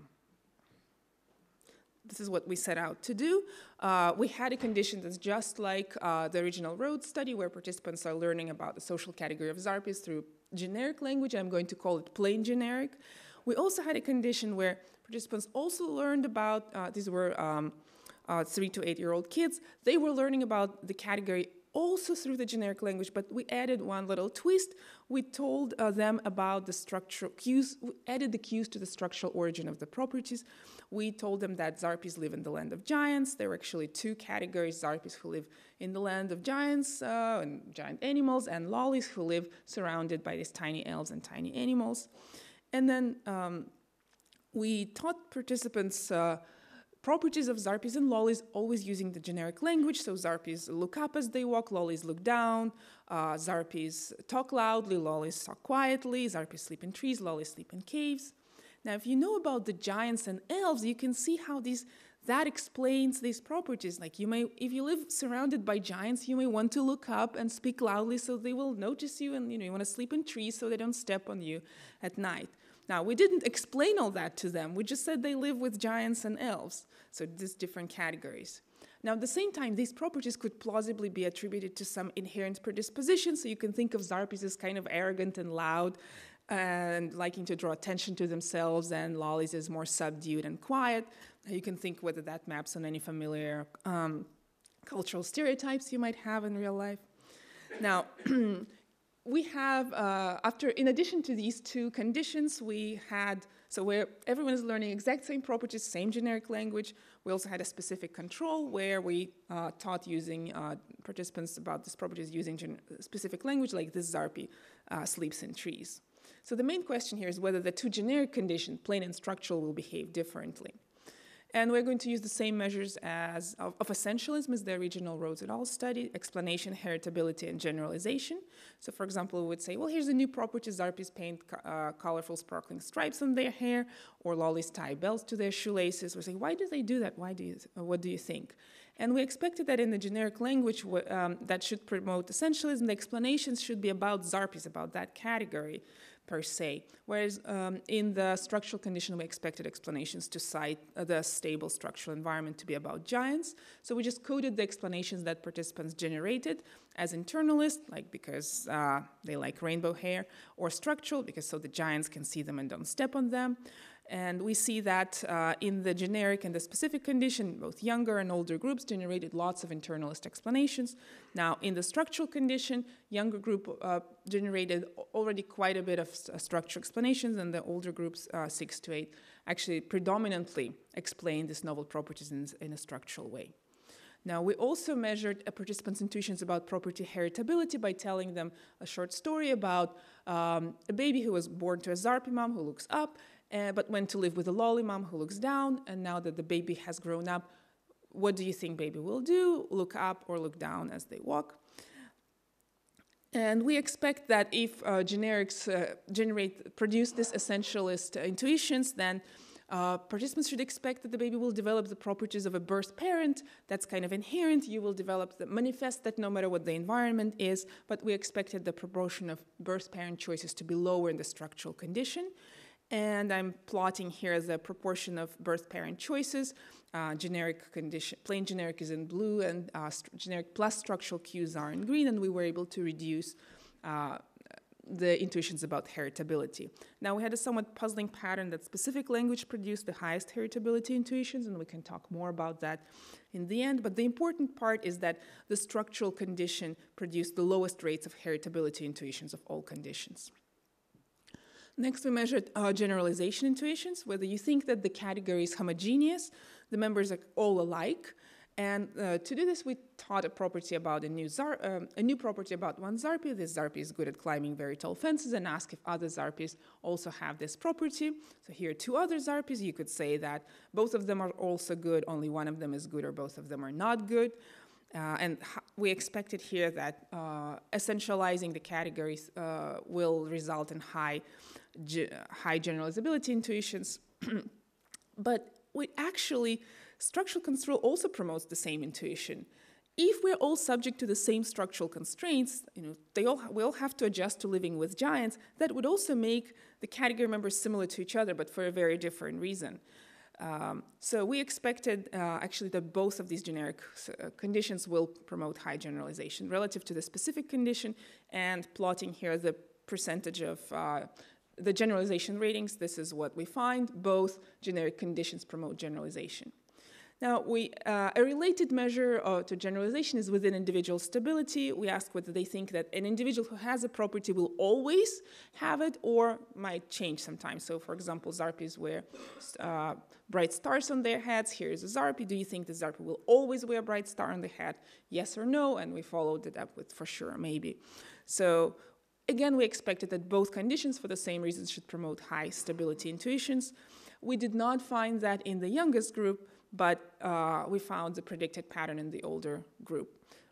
set out to do. We had a condition that's just like the original Rhodes study, where participants are learning about the social category of Zarpies through generic language. I'm going to call it plain generic. We also had a condition where participants also learned about, these were 3 to 8-year-old kids. They were learning about the category also through the generic language, but we added one little twist. We told them about the structural cues, we added the cues to the structural origin of the properties. We told them that Zarpies live in the land of giants. There were actually two categories, Zarpies who live in the land of giants and giant animals, and lollies who live surrounded by these tiny elves and tiny animals. And then we taught participants properties of Zarpies and lollies, always using the generic language. So Zarpies look up as they walk, lollies look down. Zarpies talk loudly, lollies talk quietly. Zarpies sleep in trees, lollies sleep in caves. Now, if you know about the giants and elves, you can see how that explains these properties. Like if you live surrounded by giants, you may want to look up and speak loudly so they will notice you, and you want to sleep in trees so they don't step on you at night. Now, we didn't explain all that to them. We just said they live with giants and elves, so these different categories. Now, at the same time, these properties could plausibly be attributed to some inherent predisposition, so you can think of Zarpies as kind of arrogant and loud and liking to draw attention to themselves, and lollies as more subdued and quiet. You can think whether that maps on any familiar cultural stereotypes you might have in real life. Now, we have, in addition to these two conditions, we had, so where everyone is learning exact same properties, same generic language. We also had a specific control where we taught using participants about these properties using specific language, like this Zarpie sleeps in trees. So the main question here is whether the two generic conditions, plain and structural, will behave differently. And we're going to use the same measures as of essentialism as the original Rhodes et al. Study: explanation, heritability, and generalization. So for example, we would say, well, here's a new property: Zarpies paint colorful sparkling stripes on their hair, or lollies tie bells to their shoelaces. We're saying, why do they do that? What do you think? And we expected that in the generic language that should promote essentialism, the explanations should be about Zarpies, about that category per se. Whereas in the structural condition, we expected explanations to cite the stable structural environment to be about giants. So we just coded the explanations that participants generated as internalist, like because they like rainbow hair, or structural, because so the giants can see them and don't step on them. And we see that in the generic and the specific condition, both younger and older groups generated lots of internalist explanations. Now, in the structural condition, younger group generated already quite a bit of structural explanations, and the older groups, 6 to 8, actually predominantly explain these novel properties in a structural way. Now, we also measured participants' intuitions about property heritability by telling them a short story about a baby who was born to a Zarpy mom who looks up, but went to live with a lolly mom who looks down, and now that the baby has grown up, what do you think baby will do? Look up or look down as they walk? And we expect that if generics produce these essentialist intuitions, then participants should expect that the baby will develop the properties of a birth parent. That's kind of inherent. You will manifest that no matter what the environment is, but we expected the proportion of birth parent choices to be lower in the structural condition. And I'm plotting here the proportion of birth parent choices. Generic condition, plain generic is in blue, and generic plus structural cues are in green, and we were able to reduce the intuitions about heritability. Now, we had a somewhat puzzling pattern that specific language produced the highest heritability intuitions, and we can talk more about that in the end. But the important part is that the structural condition produced the lowest rates of heritability intuitions of all conditions. Next, we measured generalization intuitions, whether you think that the category is homogeneous, the members are all alike. And to do this, we taught a property about a new property about one Zarpy. This Zarpy is good at climbing very tall fences, and ask if other Zarpies also have this property. So here are two other Zarpies. You could say that both of them are also good, only one of them is good, or both of them are not good. And we expected here that essentializing the categories will result in high generalizability intuitions. But structural control also promotes the same intuition. If we're all subject to the same structural constraints, we all have to adjust to living with giants, that would also make the category members similar to each other, but for a very different reason. So we expected actually that both of these generic conditions will promote high generalization relative to the specific condition, and plotting here the percentage of the generalization ratings. This is what we find. Both generic conditions promote generalization. Now, a related measure to generalization is within individual stability. We ask whether they think that an individual who has a property will always have it or might change sometimes. So, for example, Zarpies wear bright stars on their heads. Here is a Zarpy. Do you think the Zarpy will always wear a bright star on the head? Yes or no? And we followed it up with for sure, maybe. So, again, we expected that both conditions, for the same reasons, should promote high stability intuitions. We did not find that in the youngest group, but we found the predicted pattern in the older group.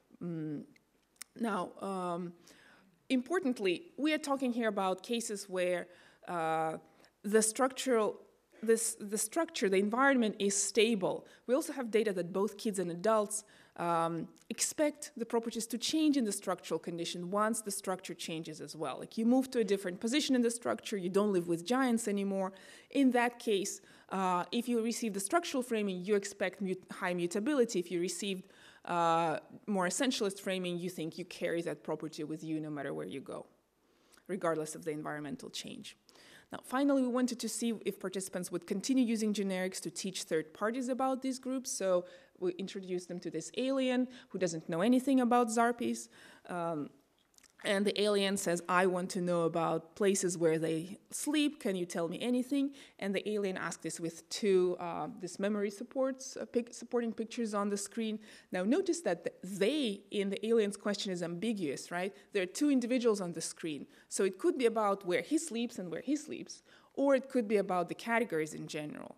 Now, importantly, we are talking here about cases where the structure, the environment is stable. We also have data that both kids and adults expect the properties to change in the structural condition once the structure changes as well. Like you move to a different position in the structure, you don't live with giants anymore. In that case, if you receive the structural framing, you expect high mutability. If you received more essentialist framing, you think you carry that property with you no matter where you go, regardless of the environmental change. Now, finally, we wanted to see if participants would continue using generics to teach third parties about these groups. So we introduced them to this alien who doesn't know anything about Zarpies. And the alien says, I want to know about places where they sleep. Can you tell me anything? And the alien asks this with two this memory supports, supporting pictures on the screen. Now notice that the they in the alien's question is ambiguous, right? There are two individuals on the screen. So it could be about where he sleeps and where he sleeps, or it could be about the categories in general.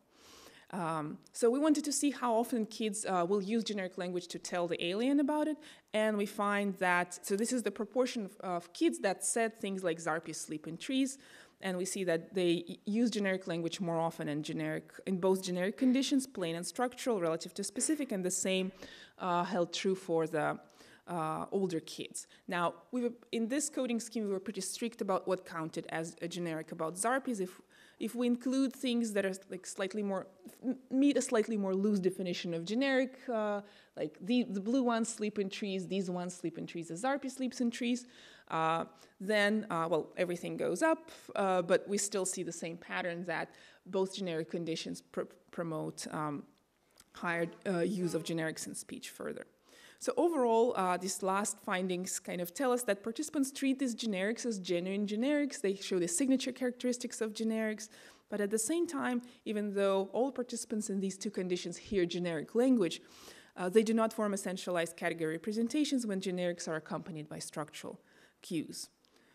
So we wanted to see how often kids will use generic language to tell the alien about it, and we find that, so this is the proportion of kids that said things like Zarpis sleep in trees, and we see that they use generic language more often in both generic conditions, plain and structural, relative to specific, and the same held true for the older kids. Now, in this coding scheme, we were pretty strict about what counted as a generic about Zarpis. If we include things that are like meet a slightly more loose definition of generic, like the blue ones sleep in trees, these ones sleep in trees, the Zarpi sleeps in trees, then, well, everything goes up, but we still see the same pattern that both generic conditions promote higher use of generics in speech further. So overall, these last findings kind of tell us that participants treat these generics as genuine generics. They show the signature characteristics of generics. But at the same time, even though all participants in these two conditions hear generic language, they do not form essentialized category representations when generics are accompanied by structural cues.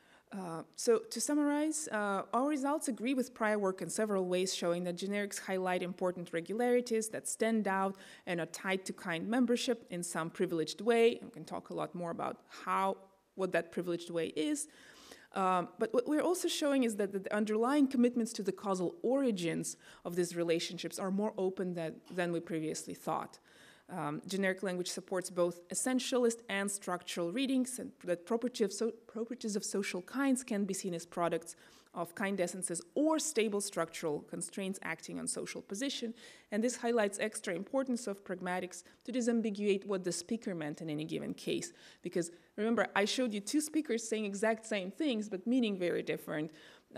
So to summarize, our results agree with prior work in several ways, showing that generics highlight important regularities that stand out and are tied to kind membership in some privileged way. We can talk a lot more about what that privileged way is. But what we're also showing is that the underlying commitments to the causal origins of these relationships are more open than we previously thought. Generic language supports both essentialist and structural readings, and that properties of social kinds can be seen as products of kind essences or stable structural constraints acting on social position. And this highlights extra importance of pragmatics to disambiguate what the speaker meant in any given case. Because remember, I showed you two speakers saying exact same things, but meaning very different,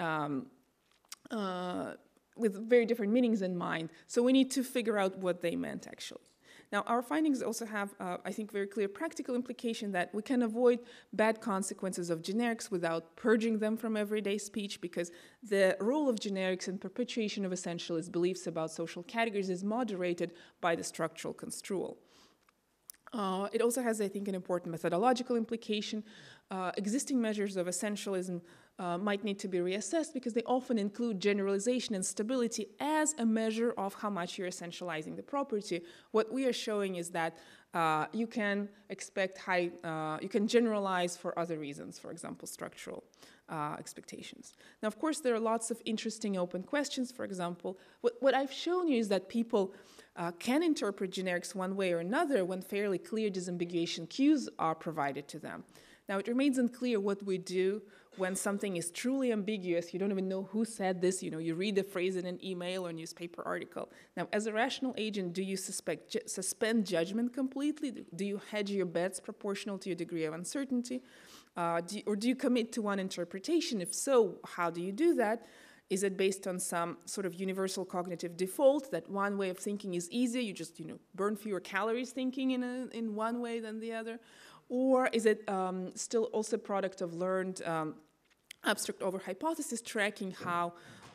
with very different meanings in mind. So we need to figure out what they meant actually. Now, our findings also have, I think, very clear practical implication that we can avoid bad consequences of generics without purging them from everyday speech, because the role of generics in perpetuation of essentialist beliefs about social categories is moderated by the structural construal. It also has, I think, an important methodological implication. Existing measures of essentialism might need to be reassessed because they often include generalization and stability as a measure of how much you're essentializing the property. What we are showing is that you can expect you can generalize for other reasons, for example, structural expectations. Now, of course, there are lots of interesting open questions. For example, what I've shown you is that people can interpret generics one way or another when fairly clear disambiguation cues are provided to them. Now, it remains unclear what we do when something is truly ambiguous. You don't even know who said this. You read the phrase in an email or newspaper article. Now, as a rational agent, do you suspend judgment completely? Do you hedge your bets proportional to your degree of uncertainty? Or do you commit to one interpretation? If so, how do you do that? Is it based on some sort of universal cognitive default that one way of thinking is easier? You just burn fewer calories thinking in one way than the other? Or is it still also a product of learned abstract over hypothesis tracking how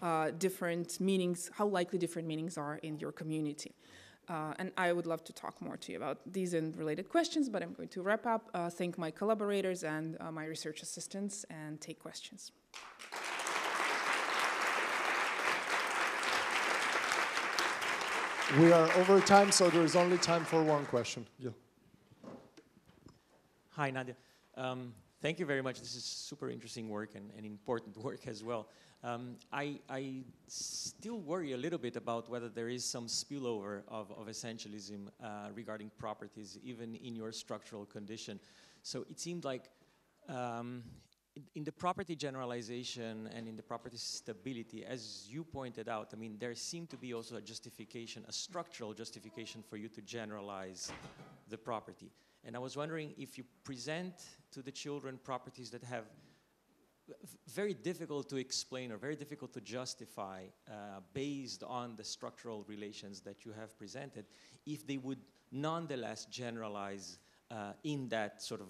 likely different meanings are in your community? And I would love to talk more to you about these and related questions, but I'm going to wrap up, thank my collaborators and my research assistants, and take questions. We are over time, so there is only time for one question. Yeah. Hi, Nadya. Thank you very much. This is super interesting work and important work as well. I still worry a little bit about whether there is some spillover of essentialism regarding properties, even in your structural condition. So it seemed like in the property generalization and in the property stability, as you pointed out, I mean, there seemed to be also a justification, a structural justification for you to generalize the property. And I was wondering if you present to the children properties that have very difficult to explain or very difficult to justify based on the structural relations that you have presented, if they would nonetheless generalize in that sort of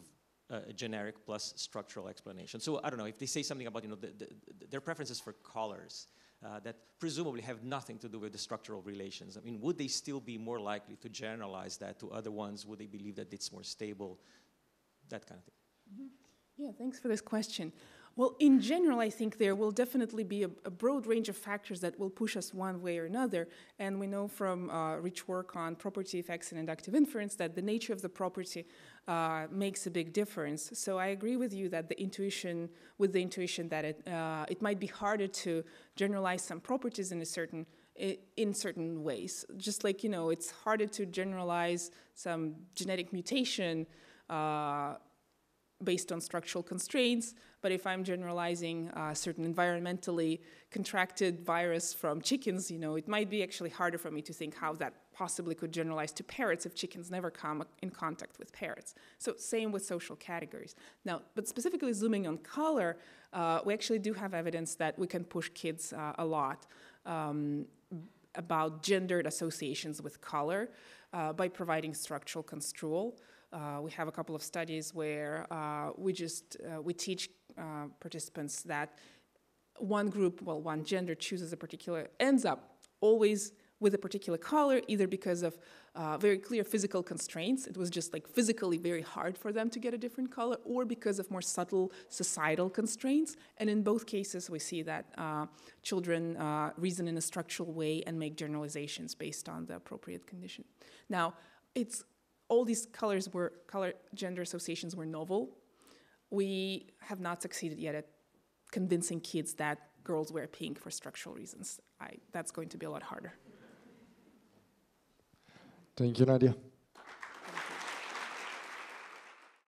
a generic plus structural explanation. So I don't know if they say something about their preferences for colors that presumably have nothing to do with the structural relations. I mean, would they still be more likely to generalize that to other ones? Would they believe that it's more stable? That kind of thing. Mm-hmm. Yeah, thanks for this question. Well, in general, I think there will definitely be a broad range of factors that will push us one way or another. And we know from rich work on property effects and inductive inference that the nature of the property makes a big difference. So I agree with you that the intuition that it might be harder to generalize some properties in certain ways. Just like, it's harder to generalize some genetic mutation based on structural constraints, but if I'm generalizing a certain environmentally contracted virus from chickens, it might be actually harder for me to think how that possibly could generalize to parrots if chickens never come in contact with parrots. So same with social categories. Now, but specifically zooming on color, we actually do have evidence that we can push kids a lot about gendered associations with color by providing structural construal. We have a couple of studies where we teach participants that one gender ends up always with a particular color, either because of very clear physical constraints, it was just like physically very hard for them to get a different color, or because of more subtle societal constraints. And in both cases, we see that children reason in a structural way and make generalizations based on the appropriate condition. Now, all these color gender associations were novel. We have not succeeded yet at convincing kids that girls wear pink for structural reasons. That's going to be a lot harder. Thank you, Nadya.